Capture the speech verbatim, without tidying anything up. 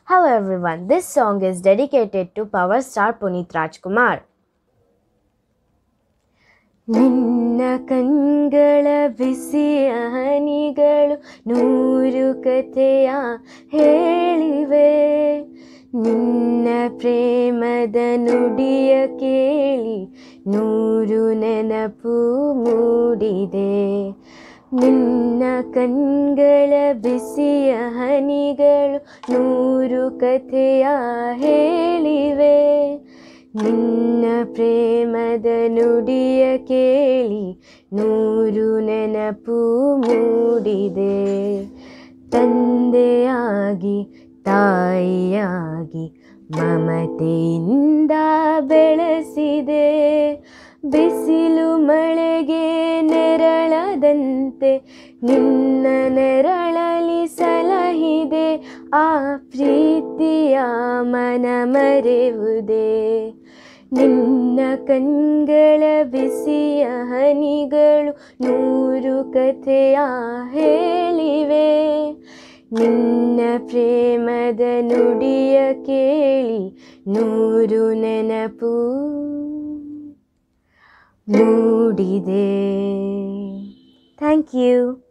Hello everyone, this song is dedicated to power star Puneet Rajkumar. ನಿನ್ನ ಕಂಗಳ ಬಿಸಿಯ ಹನಿಗಳು ನೂರು ಕಥೆಯ ಹೇಳಿವೆ, ನಿನ್ನ ಪ್ರೇಮದ ನುಡಿಯ ಕೇಳಿ ನೂರು ನೆನಪು ಮೂಡಿದೆ. ನಿನ್ನ ಕಣ್ಗಳ ಬಿಸಿಯ ಹನಿಗಳು ನೂರು ಕಥೆಯ ಹೇಳಿವೆ, ನಿನ್ನ ಪ್ರೇಮದ ನುಡಿಯ ಕೇಳಿ ನೂರು ನೆನಪು ಮೂಡಿದೆ. ತಂದೆಯಾಗಿ ತಾಯಿಯಾಗಿ ಮಮತೆಯಿಂದ ಬೆಳೆಸಿದೆ, ಬಿಸಿಲು ಮಳೆಗೆ ನೆರಳದಂತೆ ನಿನ್ನ ನೆರಳಲಿ ಸಲಹಿದೆ. ಆ ಪ್ರೀತಿಯ ಮನ ಮರೆಯುವುದೇ, ನಿನ್ನ ಕಣ್ಗಳ ಬಿಸಿಯ ಹನಿಗಳು ನೂರು ಕಥೆಯ ಹೇಳಿವೆ, ನಿನ್ನ ಪ್ರೇಮದ ನುಡಿಯ ಕೇಳಿ ನೂರು ನೆನಪು ಮೂಡಿದೆ. Thank you.